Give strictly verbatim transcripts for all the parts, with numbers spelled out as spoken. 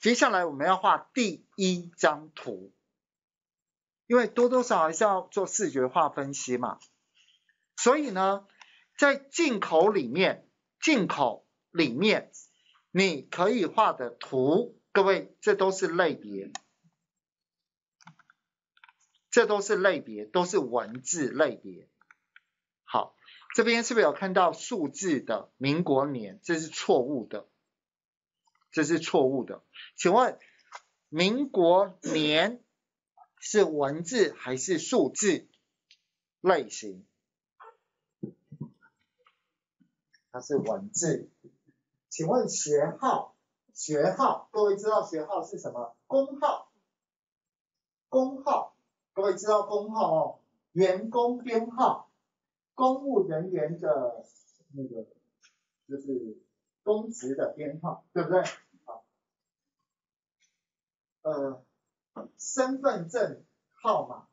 接下来我们要画第一张图，因为多多少少还是要做视觉化分析嘛。所以呢，在进口里面，进口里面你可以画的图，各位这都是类别，这都是类别，都是文字类别。好，这边是不是有看到数字的民国年？这是错误的，这是错误的。请问民国年是文字还是数字类型？它是文字。请问学号，学号，各位知道学号是什么？工号，工号，各位知道工号哦，员工编号，公务人员的那个就是公职的编号，对不对？好，呃，身份证号码、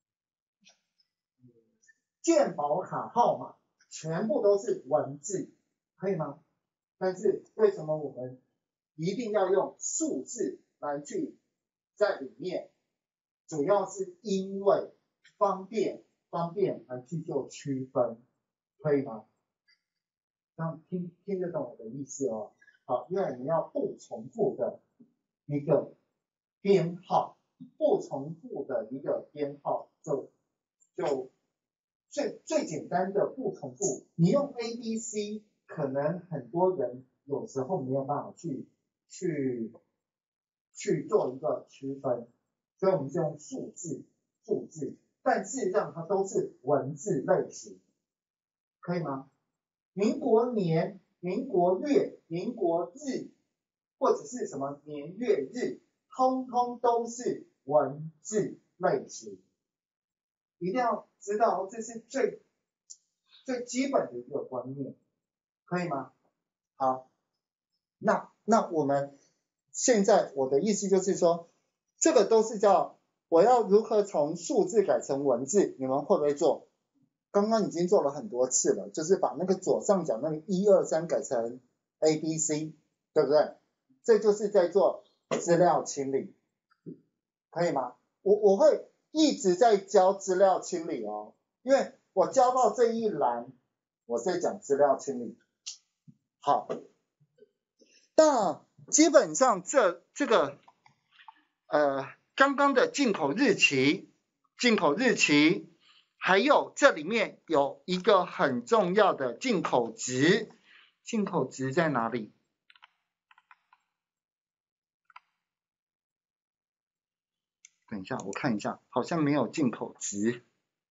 健保卡号码，全部都是文字，可以吗？但是为什么我们一定要用数字来去在里面？主要是因为方便方便来去做区分，可以吗？这样听听得懂我的意思哦。好，因为你要不重复的一个编号，不重复的一个编号就就最最简单的不重复，你用 A B C。可能很多人有时候没有办法去去去做一个区分，所以我们就用数字数字，但事实上它都是文字类型，可以吗？民国年、民国月、民国日，或者是什么年月日，通通都是文字类型，一定要知道这是最最基本的一个观念。可以吗？好，那那我们现在我的意思就是说，这个都是叫我要如何从数字改成文字，你们会不会做？刚刚已经做了很多次了，就是把那个左上角那个一二三改成 A B C， 对不对？这就是在做资料清理，可以吗？我我会一直在教资料清理哦，因为我教到这一栏，我在讲资料清理。好，那基本上这这个呃刚刚的进口日期，进口日期，还有这里面有一个很重要的进口值，进口值在哪里？等一下，我看一下，好像没有进口值。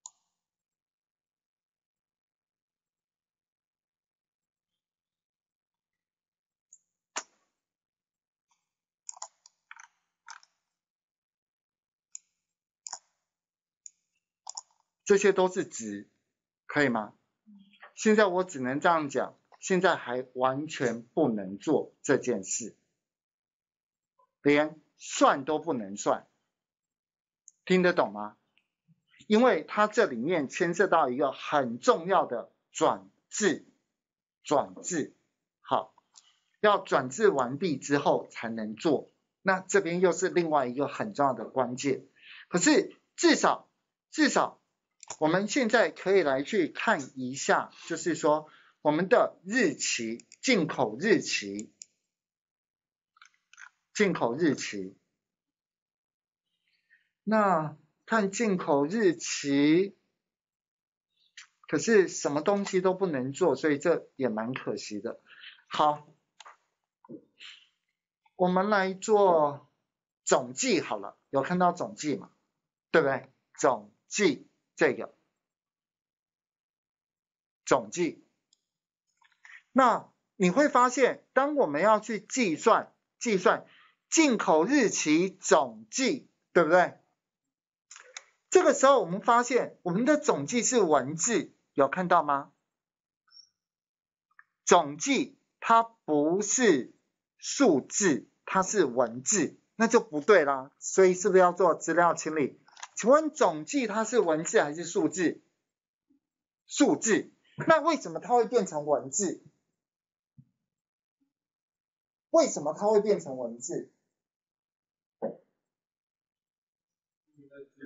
这些都是值，可以吗？现在我只能这样讲，现在还完全不能做这件事，连算都不能算，听得懂吗？因为它这里面牵涉到一个很重要的转制，转制，好，要转制完毕之后才能做，那这边又是另外一个很重要的关键。可是至少至少我们现在可以来去看一下，就是说我们的日期，进口日期，进口日期，那看进口日期，可是什么东西都不能做，所以这也蛮可惜的。好，我们来做总计好了，有看到总计吗？对不对？总计这个总计，那你会发现，当我们要去计算计算进口日期总计，对不对？这个时候我们发现我们的总计是文字，有看到吗？总计它不是数字，它是文字，那就不对啦。所以是不是要做资料清理？请问总计它是文字还是数字？数字。那为什么它会变成文字？为什么它会变成文字？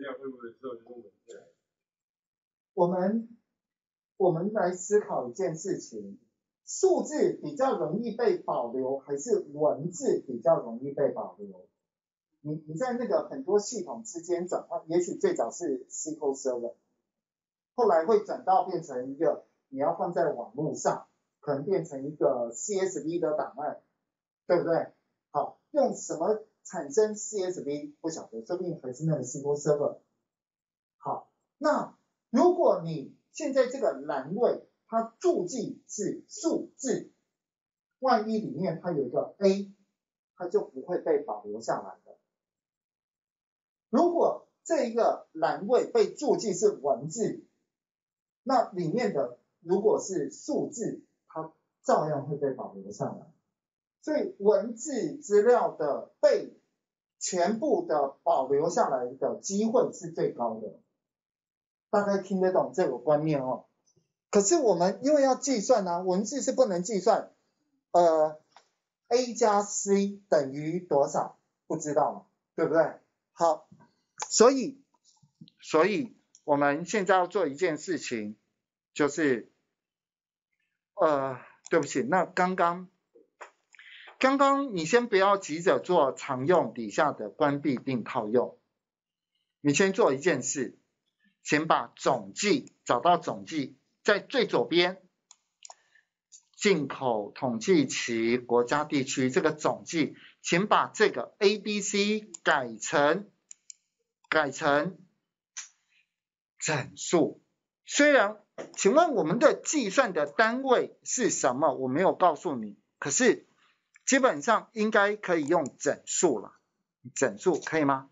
料会不会之后就用文字来？ 我们我们来思考一件事情，数字比较容易被保留，还是文字比较容易被保留？你你在那个很多系统之间转换，也许最早是 S Q L Server， 后来会转到变成一个你要放在网络上，可能变成一个 C S V 的档案，对不对？好，用什么产生 C S V 不晓得，说不定还是那个 S Q L Server。好，那如果你现在这个栏位它注记是数字，万一里面它有一个 A， 它就不会被保留下来的。如果这一个栏位被注记是文字，那里面的如果是数字，它照样会被保留下来。所以文字资料的被全部的保留下来的机会是最高的。大概听得懂这个观念哦。可是我们因为要计算啊，文字是不能计算。呃 ，A 加 C 等于多少？不知道嘛，对不对？好，所以，所以我们现在要做一件事情，就是，呃，对不起，那刚刚，刚刚你先不要急着做常用底下的关闭并套用，你先做一件事，请把总计找到总计，在最左边。进口统计期国家地区这个总计，请把这个 A B C 改成改成整数。虽然请问我们的计算的单位是什么？我没有告诉你，可是基本上应该可以用整数了。整数可以吗？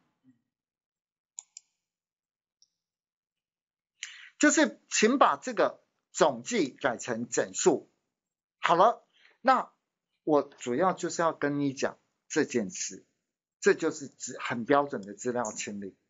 就是请把这个总计改成整数。好了，那我主要就是要跟你讲这件事，这就是资很标准的资料清理。